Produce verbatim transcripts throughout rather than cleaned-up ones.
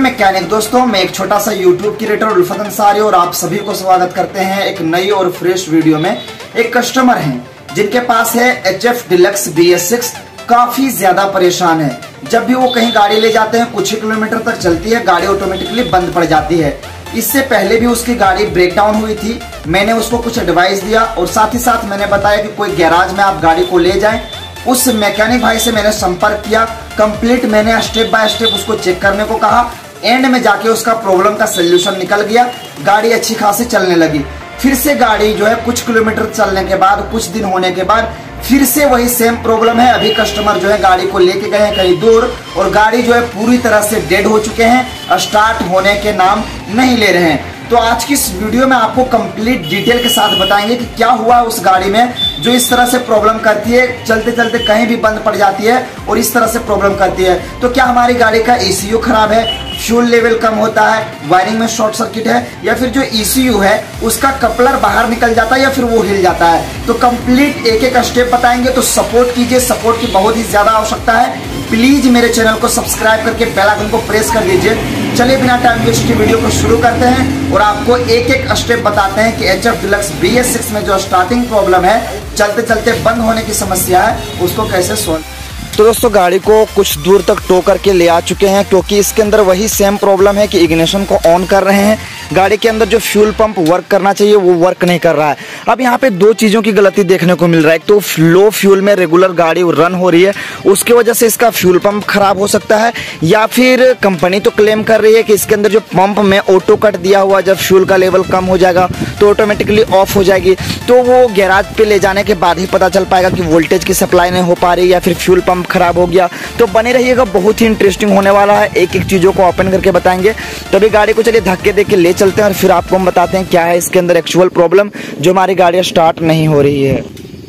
Mechanic दोस्तों, मैं एक छोटा सा यूट्यूब क्रिएटर उल्फत अंसारी और आप सभी को स्वागत करते हैं एक नई और फ्रेश वीडियो में। एक कस्टमर हैं जिनके पास है H F deluxe B S six, काफी ज्यादा परेशान है। जब भी वो कहीं गाड़ी ले जाते हैं कुछ ही किलोमीटर तक चलती है, गाड़ी ऑटोमेटिकली बंद पड़ जाती है। इससे पहले भी उसकी गाड़ी ब्रेक डाउन हुई थी। मैंने उसको कुछ एडवाइस दिया और साथ ही साथ मैंने बताया कि कोई गैराज में आप गाड़ी को ले जाएं। उस मैकेनिक भाई से मैंने संपर्क किया, कंप्लीट मैंने स्टेप बाय स्टेप उसको चेक करने को कहा। एंड में जाके उसका प्रॉब्लम का सोल्यूशन निकल गया, गाड़ी अच्छी खासी चलने लगी। फिर से गाड़ी जो है कुछ किलोमीटर चलने के बाद, कुछ दिन होने के बाद फिर से वही सेम प्रॉब्लम है। अभी कस्टमर जो है गाड़ी को लेके गए हैं कहीं दूर और गाड़ी जो है पूरी तरह से डेड हो चुके हैं, स्टार्ट होने के नाम नहीं ले रहे हैं। तो आज की इस वीडियो में आपको कंप्लीट डिटेल के साथ बताएंगे कि क्या हुआ उस गाड़ी में जो इस तरह से प्रॉब्लम करती है, चलते चलते कहीं भी बंद पड़ जाती है और इस तरह से प्रॉब्लम करती है। तो क्या हमारी गाड़ी का ई सी यू खराब है, फ्यूल लेवल कम होता है, वायरिंग में शॉर्ट सर्किट है, या फिर जो ई सी यू है उसका कपलर बाहर निकल जाता है या फिर वो हिल जाता है। तो कंप्लीट एक एक स्टेप बताएंगे, तो सपोर्ट कीजिए, सपोर्ट की बहुत ही ज्यादा आवश्यकता है। प्लीज मेरे चैनल को सब्सक्राइब करके बेल आइकन को प्रेस कर दीजिए। चलिए बिना टाइम वेस्ट की वीडियो को शुरू करते हैं और आपको एक एक स्टेप बताते हैं कि H F deluxe B S six में जो स्टार्टिंग प्रॉब्लम है, चलते चलते बंद होने की समस्या है, उसको कैसे सोल्व। तो दोस्तों गाड़ी को कुछ दूर तक टो करके ले आ चुके हैं क्योंकि इसके अंदर वही सेम प्रॉब्लम है कि इग्निशन को ऑन कर रहे हैं, गाड़ी के अंदर जो फ्यूल पंप वर्क करना चाहिए वो वर्क नहीं कर रहा है। अब यहाँ पे दो चीज़ों की गलती देखने को मिल रहा है। एक तो लो फ्यूल में रेगुलर गाड़ी रन हो रही है, उसकी वजह से इसका फ्यूल पंप खराब हो सकता है, या फिर कंपनी तो क्लेम कर रही है कि इसके अंदर जो पंप में ऑटो कट दिया हुआ, जब फ्यूल का लेवल कम हो जाएगा तो ऑटोमेटिकली ऑफ हो जाएगी। तो वो गैराज पे ले जाने के बाद ही पता चल पाएगा कि वोल्टेज की सप्लाई नहीं हो पा रही या फिर फ्यूल पंप खराब हो गया। तो बने रहिएगा, बहुत ही इंटरेस्टिंग होने वाला है, एक एक चीज़ों को ओपन करके बताएंगे। तभी गाड़ी को चलिए धक्के दे के ले चलते हैं और फिर आपको हम बताते हैं क्या है इसके अंदर एक्चुअल प्रॉब्लम जो हमारी गाड़ी स्टार्ट नहीं हो रही है।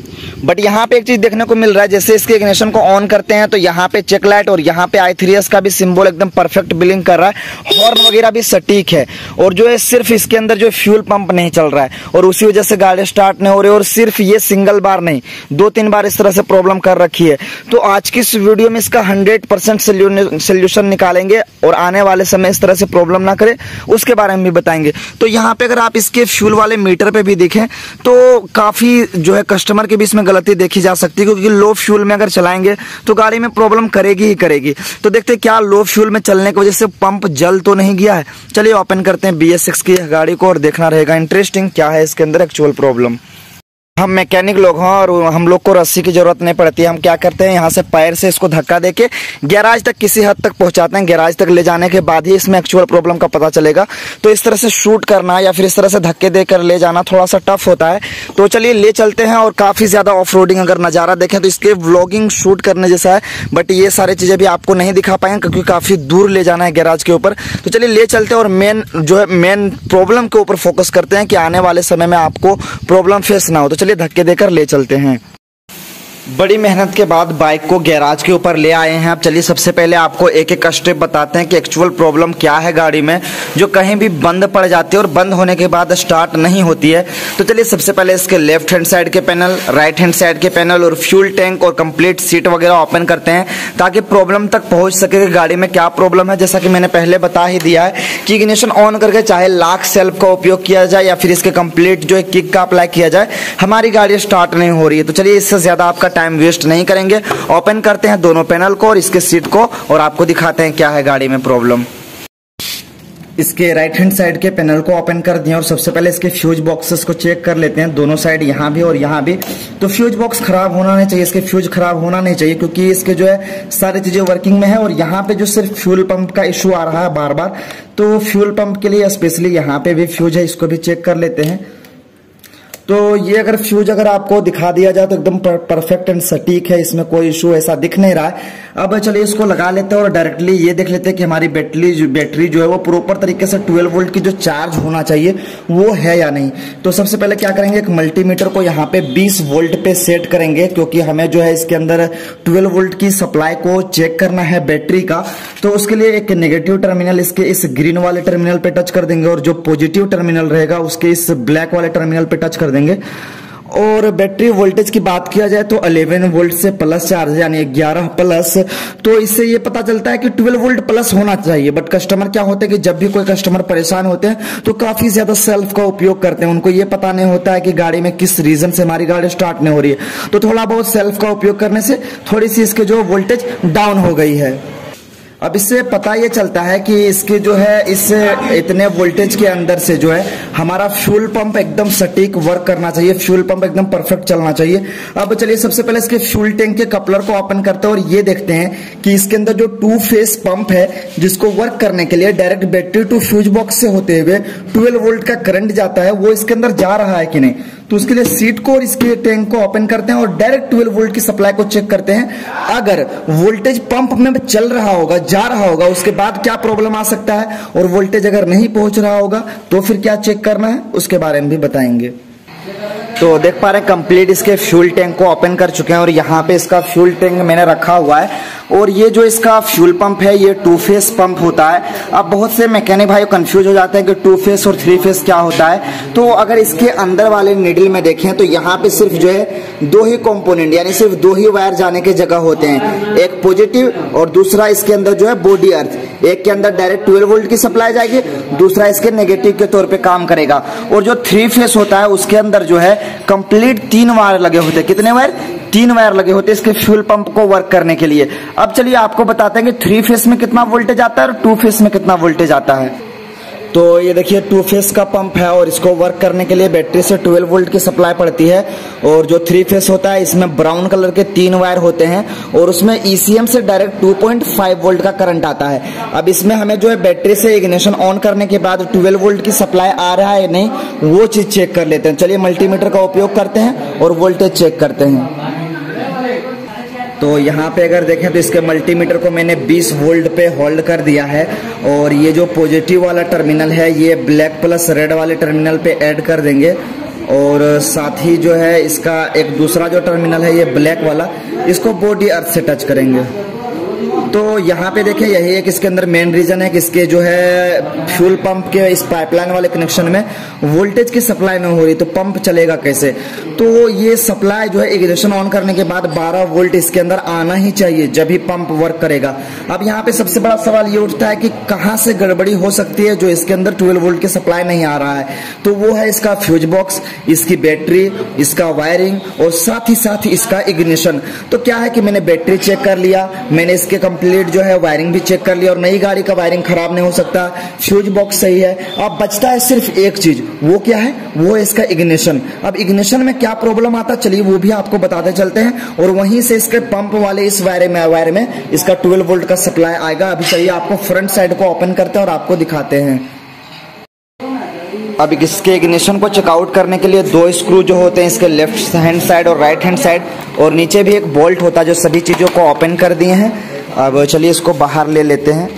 बट यहाँ पे एक चीज देखने को मिल रहा है, जैसे इसके इग्निशन को ऑन करते हैं तो यहाँ पे चेक लाइट और यहाँ पे आई थ्री एस का भी सिंबल एकदम परफेक्ट बिलिंग कर रहा है, हॉर्न वगैरह भी सटीक है, और जो है सिर्फ इसके अंदर जो फ्यूल पंप नहीं चल रहा है और उसी वजह से गाड़ी स्टार्ट नहीं हो रही। और सिर्फ ये सिंगल बार नहीं, दो तीन बार इस तरह से प्रॉब्लम कर रखी है। तो आज की इस वीडियो में इसका हंड्रेड परसेंट सोल्यूशन निकालेंगे और आने वाले समय इस तरह से प्रॉब्लम ना करे उसके बारे में भी बताएंगे। तो यहाँ पे अगर आप इसके फ्यूल वाले मीटर पे भी देखें तो काफी जो है कस्टमर के भी इसमें गलती देखी जा सकती है, क्योंकि लो फ्यूल में अगर चलाएंगे तो गाड़ी में प्रॉब्लम करेगी ही करेगी। तो देखते हैं क्या लो फ्यूल में चलने की वजह से पंप जल तो नहीं गया है। चलिए ओपन करते हैं बी एस सिक्स की गाड़ी को और देखना रहेगा इंटरेस्टिंग क्या है इसके अंदर एक्चुअल प्रॉब्लम। हम मैकेनिक लोग हैं और हम लोग को रस्सी की जरूरत नहीं पड़ती है। हम क्या करते हैं, यहाँ से पैर से इसको धक्का देके गैराज तक किसी हद तक पहुंचाते हैं। गैराज तक ले जाने के बाद ही इसमें एक्चुअल प्रॉब्लम का पता चलेगा। तो इस तरह से शूट करना या फिर इस तरह से धक्के देकर ले जाना थोड़ा सा टफ होता है। तो चलिए ले चलते हैं। और काफी ज्यादा ऑफ रोडिंग अगर नजारा देखें तो इसके व्लॉगिंग शूट करने जैसा है, बट ये सारी चीजें भी आपको नहीं दिखा पाएंगे क्योंकि काफी दूर ले जाना है गैराज के ऊपर। तो चलिए ले चलते हैं और मेन जो है मेन प्रॉब्लम के ऊपर फोकस करते हैं कि आने वाले समय में आपको प्रॉब्लम फेस ना हो। तो चलिए धक्के देकर ले चलते हैं। बड़ी मेहनत के बाद बाइक को गैराज के ऊपर ले आए हैं। अब चलिए सबसे पहले आपको एक एक स्टेप बताते हैं कि एक्चुअल प्रॉब्लम क्या है गाड़ी में जो कहीं भी बंद पड़ जाती है और बंद होने के बाद स्टार्ट नहीं होती है। तो चलिए सबसे पहले इसके लेफ्ट हैंड साइड के पैनल, राइट हैंड साइड के पैनल और फ्यूल टैंक और कंप्लीट सीट वगैरह ओपन करते हैं ताकि प्रॉब्लम तक पहुंच सके कि गाड़ी में क्या प्रॉब्लम है। जैसा कि मैंने पहले बता ही दिया है कि इग्निशन ऑन करके चाहे लॉक सेल्फ का उपयोग किया जाए या फिर इसके कंप्लीट जो है किक का अप्लाई किया जाए, हमारी गाड़ी स्टार्ट नहीं हो रही है। तो चलिए इससे ज्यादा आपका टाइम वेस्ट नहीं करेंगे, ओपन करते हैं दोनों पैनल को और इसके सीट को और आपको दिखाते हैं क्या है गाड़ी में प्रॉब्लम। इसके राइट हैंड साइड के पैनल को ओपन कर दिया और सबसे पहले इसके फ्यूज बॉक्सेस को चेक कर लेते हैं, दोनों साइड यहाँ भी और यहाँ भी। तो फ्यूज बॉक्स खराब होना नहीं चाहिए, इसके फ्यूज खराब होना नहीं चाहिए क्योंकि इसके जो है सारी चीजें वर्किंग में है। और यहाँ पे जो सिर्फ फ्यूल पंप का इश्यू आ रहा है बार बार, तो फ्यूल पंप के लिए स्पेशली यहाँ पे भी फ्यूज है, इसको भी चेक कर लेते हैं। तो ये अगर फ्यूज अगर आपको दिखा दिया जाए तो एकदम परफेक्ट एंड सटीक है, इसमें कोई इशू ऐसा दिख नहीं रहा है। अब चलिए इसको लगा लेते हैं और डायरेक्टली ये देख लेते हैं कि हमारी बैटरी बैटरी जो है वो प्रॉपर तरीके से ट्वेल्व वोल्ट की जो चार्ज होना चाहिए वो है या नहीं। तो सबसे पहले क्या करेंगे, एक मल्टीमीटर को यहाँ पे बीस वोल्ट पे सेट करेंगे क्योंकि हमें जो है इसके अंदर ट्वेल्व वोल्ट की सप्लाई को चेक करना है बैटरी का। तो उसके लिए एक नेगेटिव टर्मिनल इसके इस ग्रीन वाले टर्मिनल पे टच कर देंगे और जो पॉजिटिव टर्मिनल रहेगा उसके इस ब्लैक वाले टर्मिनल पे टच कर देंगे। और बैटरी वोल्टेज की बात किया जाए तो ग्यारह वोल्ट से प्लस चार्ज यानी ग्यारह प्लस, तो इससे ये पता चलता है कि बारह वोल्ट प्लस होना चाहिए। बट कस्टमर क्या होते हैं कि जब भी कोई कस्टमर परेशान होते हैं तो काफी ज्यादा सेल्फ का उपयोग करते हैं। उनको ये पता नहीं होता है कि गाड़ी में किस रीजन से हमारी गाड़ी स्टार्ट नहीं हो रही है, तो थोड़ा बहुत सेल्फ का उपयोग करने से थोड़ी सी इसके जो वोल्टेज डाउन हो गई है। अब इससे पता ये चलता है कि इसके जो है इस इतने वोल्टेज के अंदर से जो है हमारा फ्यूल पंप एकदम सटीक वर्क करना चाहिए, फ्यूल पंप एकदम परफेक्ट चलना चाहिए। अब चलिए सबसे पहले इसके फ्यूल टैंक के कपलर को ओपन करते हैं और ये देखते हैं कि इसके अंदर जो टू फेस पंप है जिसको वर्क करने के लिए direct battery to fuse box से होते हुए ट्वेल्व वोल्ट का करंट जाता है, वो इसके अंदर जा रहा है कि नहीं। तो उसके लिए सीट को और इसके टैंक को ओपन करते हैं और डायरेक्ट ट्वेल्व वोल्ट की सप्लाई को चेक करते हैं। अगर वोल्टेज पंप में चल रहा होगा, जा रहा होगा, उसके बाद क्या प्रॉब्लम आ सकता है, और वोल्टेज अगर नहीं पहुंच रहा होगा तो फिर क्या चेक करना है उसके बारे में भी बताएंगे। तो देख पा रहे हैं कंप्लीट इसके फ्यूल टैंक को ओपन कर चुके हैं और यहाँ पे इसका फ्यूल टैंक मैंने रखा हुआ है। और ये जो इसका फ्यूल पंप है ये टू फेस पंप होता है। अब बहुत से मैकेनिक भाई कंफ्यूज हो जाते हैं कि टू फेस और थ्री फेस क्या होता है। तो अगर इसके अंदर वाले निडल में देखें तो यहाँ पे सिर्फ जो है दो ही कंपोनेंट यानी सिर्फ दो ही वायर जाने के जगह होते हैं, एक पॉजिटिव और दूसरा इसके अंदर जो है बॉडी अर्थ। एक के अंदर डायरेक्ट ट्वेल्व वोल्ट की सप्लाई जाएगी, दूसरा इसके नेगेटिव के तौर पे काम करेगा। और जो थ्री फेस होता है उसके अंदर जो है कंप्लीट तीन वायर लगे होते हैं। कितने वायर? तीन वायर लगे होते हैं इसके फ्यूल पंप को वर्क करने के लिए। अब चलिए आपको बताते हैं कि थ्री फेस में कितना वोल्टेज आता है और टू फेस में कितना वोल्टेज आता है। तो ये देखिए टू फेस का पंप है और इसको वर्क करने के लिए बैटरी से ट्वेल्व वोल्ट की सप्लाई पड़ती है। और जो थ्री फेस होता है इसमें ब्राउन कलर के तीन वायर होते हैं और उसमें ईसीएम से direct two point five volt का करंट आता है। अब इसमें हमें जो है बैटरी से इग्निशन ऑन करने के बाद ट्वेल्व वोल्ट की सप्लाई आ रहा है नहीं, वो चीज चेक कर लेते हैं। चलिए मल्टीमीटर का उपयोग करते हैं और वोल्टेज चेक करते हैं। तो यहाँ पे अगर देखें तो इसके मल्टीमीटर को मैंने बीस वोल्ट पे होल्ड कर दिया है और ये जो पॉजिटिव वाला टर्मिनल है ये ब्लैक प्लस रेड वाले टर्मिनल पे ऐड कर देंगे। और साथ ही जो है इसका एक दूसरा जो टर्मिनल है ये ब्लैक वाला, इसको बॉडी अर्थ से टच करेंगे। तो यहाँ पे देखें यही एक इसके अंदर मेन रीजन है कि इसके जो है फ्यूल पंप के इस पाइपलाइन वाले कनेक्शन में वोल्टेज की सप्लाई नहीं हो रही, तो पंप चलेगा कैसे। तो ये सप्लाई जो है इग्निशन ऑन करने के बाद बारह वोल्ट इसके अंदर आना ही चाहिए जब ही पंप वर्क करेगा। अब यहाँ पे सबसे बड़ा सवाल ये उठता है कि कहाँ से गड़बड़ी हो सकती है जो इसके अंदर ट्वेल्व वोल्ट की सप्लाई नहीं आ रहा है। तो वो है इसका फ्यूज बॉक्स, इसकी बैटरी, इसका वायरिंग और साथ ही साथ इसका इग्निशन। तो क्या है कि मैंने बैटरी चेक कर लिया, मैंने इसके कंप्लीट जो है वायरिंग भी चेक कर लिया और नई गाड़ी का वायरिंग खराब नहीं हो सकता, फ्यूज बॉक्स सही है। अब बचता है सिर्फ एक चीज, वो क्या है? वो है इसका इग्निशन। अब इग्निशन में क्या प्रॉब्लम आता है चलिए वो भी आपको बताते चलते हैं। और वहीं से इसके पंप वाले इस वायर में वायर में इसका ट्वेल्व वोल्ट का सप्लाई आएगा। अभी चलिए आपको फ्रंट साइड को ओपन करते हैं और आपको दिखाते हैं। अब इसके इग्निशन को चेकआउट करने के लिए दो स्क्रू जो होते हैं इसके लेफ्ट हैंड साइड और राइट हैंड साइड, और नीचे भी एक बोल्ट होता है जो सभी चीजों को ओपन कर दिए हैं। अब चलिए इसको बाहर ले लेते हैं।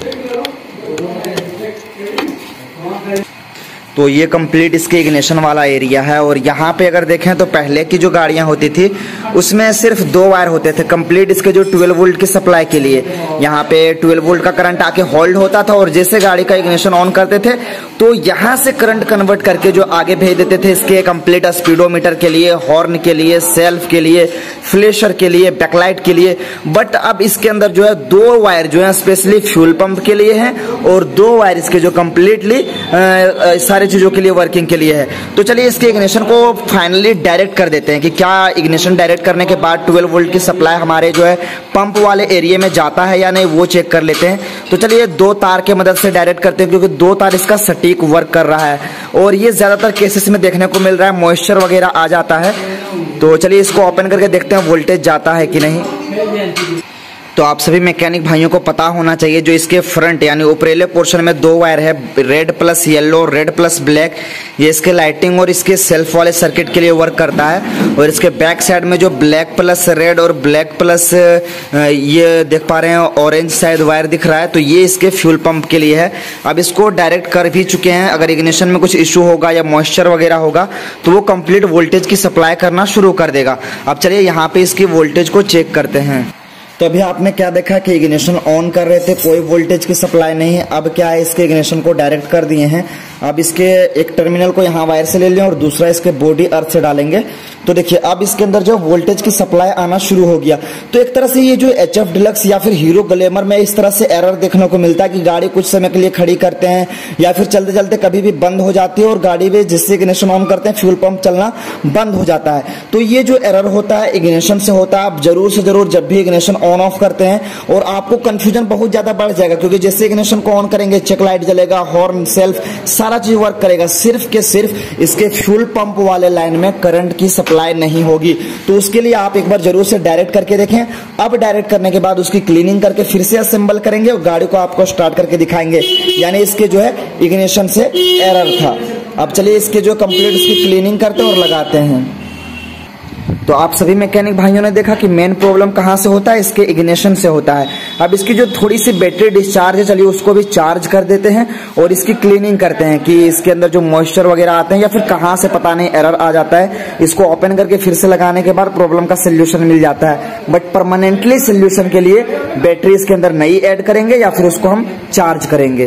तो ये कंप्लीट इसके इग्निशन वाला एरिया है। और यहाँ पे अगर देखें तो पहले की जो गाड़ियां होती थी उसमें सिर्फ दो वायर होते थे कंप्लीट इसके जो ट्वेल्व वोल्ट की सप्लाई के लिए। यहाँ पे ट्वेल्व वोल्ट का करंट आके होल्ड होता था और जैसे गाड़ी का इग्निशन ऑन करते थे तो यहाँ से करंट कन्वर्ट करके जो आगे भेज देते थे इसके कंप्लीट स्पीडोमीटर के लिए, हॉर्न के लिए, सेल्फ के लिए, फ्लैशर के लिए, बैकलाइट के लिए। बट अब इसके अंदर जो है दो वायर जो है स्पेशली फ्यूल पंप के लिए है और दो वायर इसके जो कंप्लीटली सारे चीजों के लिए वर्किंग के लिए है। तो चलिए इसके इग्निशन को फाइनली डायरेक्ट कर देते हैं कि क्या इग्निशन डायरेक्ट करने के बाद ट्वेल्व वोल्ट की सप्लाई हमारे जो है पंप वाले एरिया में जाता है या नहीं, वो चेक कर लेते हैं। तो चलिए दो तार के मदद से डायरेक्ट करते हैं क्योंकि दो तार इसका सटीक वर्क कर रहा है और ये ज्यादातर केसेस में देखने को मिल रहा है, मॉइस्चर वगैरह आ जाता है। तो चलिए इसको ओपन करके देखते हैं वोल्टेज जाता है कि नहीं। तो आप सभी मैकेनिक भाइयों को पता होना चाहिए जो इसके फ्रंट यानी ऊपरेले पोर्शन में दो वायर है, red plus yellow, red plus black, ये इसके लाइटिंग और इसके सेल्फ वाले सर्किट के लिए वर्क करता है। और इसके बैक साइड में जो ब्लैक प्लस रेड और ब्लैक प्लस ये देख पा रहे हैं ऑरेंज साइड वायर दिख रहा है, तो ये इसके फ्यूल पंप के लिए है। अब इसको डायरेक्ट कर भी चुके हैं, अगर इग्निशन में कुछ इशू होगा या मॉइस्चर वगैरह होगा तो वो कंप्लीट वोल्टेज की सप्लाई करना शुरू कर देगा। अब चलिए यहाँ पे इसकी वोल्टेज को चेक करते हैं। तो अभी आपने क्या देखा कि इग्निशन ऑन कर रहे थे, कोई वोल्टेज की सप्लाई नहीं है। अब क्या है इसके इग्निशन को डायरेक्ट कर दिए हैं। अब इसके एक टर्मिनल को यहाँ वायर से ले लें और दूसरा इसके बॉडी अर्थ से डालेंगे। तो देखिए अब इसके अंदर जो वोल्टेज की सप्लाई आना शुरू हो गया। तो एक तरह से ये जो एच एफ डिलक्स या फिर हीरो ग्लैमर में इस तरह से एरर देखने को मिलता है कि गाड़ी कुछ समय के लिए खड़ी करते हैं या फिर चलते चलते कभी भी बंद हो जाती है और गाड़ी में जिससे इग्निशन ऑन करते हैं फ्यूल पंप चलना बंद हो जाता है। तो ये जो एरर होता है इग्निशन से होता है। आप जरूर से जरूर जब भी इग्निशन ऑन ऑफ करते हैं और आपको कंफ्यूजन बहुत ज्यादा बढ़ जाएगा, क्योंकि जैसे इग्निशन को ऑन करेंगे चेक लाइट जलेगा, हॉर्न, सेल्फ, सारा चीज वर्क करेगा, सिर्फ के सिर्फ इसके फ्यूल पंप वाले लाइन में करंट की सप्लाई नहीं होगी। तो उसके लिए आप एक बार जरूर से डायरेक्ट करके देखें। अब डायरेक्ट करने के बाद उसकी क्लीनिंग करके फिर से असेंबल करेंगे और गाड़ी को आपको स्टार्ट करके दिखाएंगे, यानी इसके जो है इग्निशन से एरर था। अब चलिए इसके जो कंप्लीट इसकी क्लीनिंग करते हैं और लगाते हैं। तो आप सभी मैकेनिक भाइयों ने देखा कि मेन प्रॉब्लम कहां से होता है, इसके इग्निशन से होता है। अब इसकी जो थोड़ी सी बैटरी डिस्चार्ज है, चलिए उसको भी चार्ज कर देते हैं और इसकी क्लीनिंग करते हैं कि इसके अंदर जो मॉइस्चर वगैरह आते हैं या फिर कहां से पता नहीं एरर आ जाता है। इसको ओपन करके फिर से लगाने के बाद प्रॉब्लम का सोल्यूशन मिल जाता है। बट परमानेंटली सोल्यूशन के लिए बैटरी इसके अंदर नई ऐड करेंगे या फिर उसको हम चार्ज करेंगे।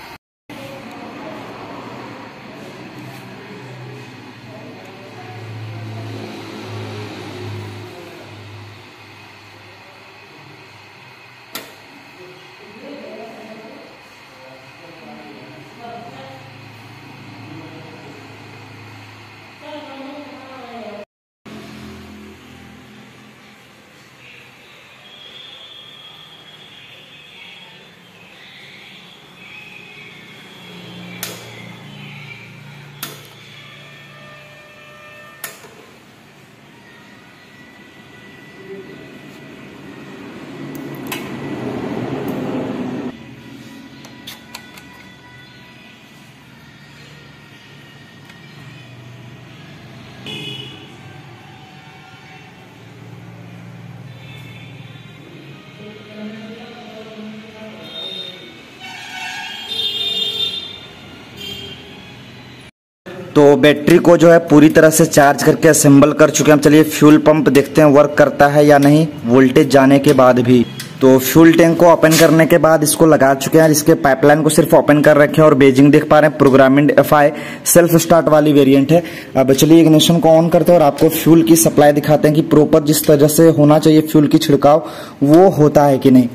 तो बैटरी को जो है पूरी तरह से चार्ज करके असेंबल कर चुके हैं। चलिए फ्यूल पंप देखते हैं वर्क करता है या नहीं वोल्टेज जाने के बाद भी। तो फ्यूल टैंक को ओपन करने के बाद इसको लगा चुके हैं। इसके पाइपलाइन को सिर्फ ओपन कर रखे हैं और बेजिंग देख पा रहे हैं। Programming F I self start वाली वेरिएंट है। अब चलिए इग्निशन को ऑन करते हैं और आपको फ्यूल की सप्लाई दिखाते हैं कि प्रॉपर जिस तरह से होना चाहिए फ्यूल की छिड़काव वो होता है कि नहीं।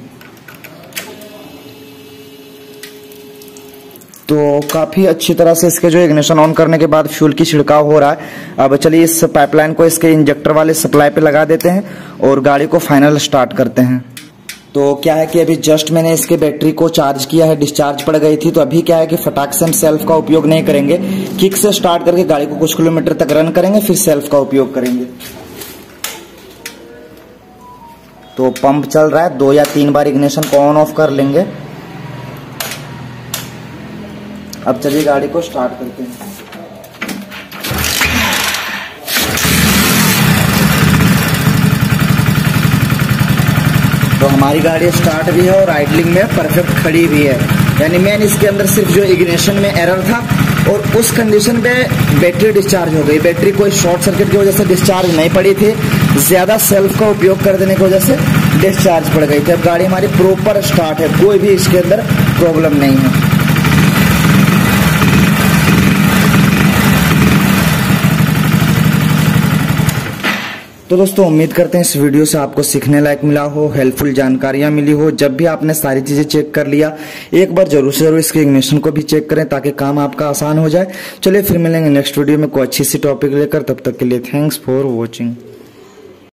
तो काफी अच्छी तरह से इसके जो इग्निशन ऑन करने के बाद फ्यूल की छिड़काव हो रहा है। अब चलिए इस पाइपलाइन को इसके इंजेक्टर वाले सप्लाई पे लगा देते हैं और गाड़ी को फाइनल स्टार्ट करते हैं। तो क्या है कि अभी जस्ट मैंने इसके बैटरी को चार्ज किया है, डिस्चार्ज पड़ गई थी। तो अभी क्या है कि फटाक से हम सेल्फ का उपयोग नहीं करेंगे, किक से स्टार्ट करके गाड़ी को कुछ किलोमीटर तक रन करेंगे, फिर सेल्फ का उपयोग करेंगे। तो पंप चल रहा है, दो या तीन बार इग्निशन को ऑन ऑफ कर लेंगे। अब चलिए गाड़ी को स्टार्ट करते हैं। तो हमारी गाड़ी स्टार्ट भी है और आइडलिंग में परफेक्ट खड़ी भी है। यानी मेन इसके अंदर सिर्फ जो इग्निशन में एरर था और उस कंडीशन पे बैटरी डिस्चार्ज हो गई। बैटरी कोई शॉर्ट सर्किट की वजह से डिस्चार्ज नहीं पड़ी थी, ज्यादा सेल्फ का उपयोग कर देने की वजह से डिस्चार्ज पड़ गई थी। अब गाड़ी हमारी प्रॉपर स्टार्ट है, कोई भी इसके अंदर प्रॉब्लम नहीं है। तो दोस्तों उम्मीद करते हैं इस वीडियो से आपको सीखने लायक मिला हो, हेल्पफुल जानकारियां मिली हो। जब भी आपने सारी चीजें चेक कर लिया एक बार जरूर से जरूर इसके इग्निशन को भी चेक करें ताकि काम आपका आसान हो जाए। चलिए फिर मिलेंगे नेक्स्ट वीडियो में कोई अच्छी सी टॉपिक लेकर, तब तक के लिए थैंक्स फॉर वॉचिंग।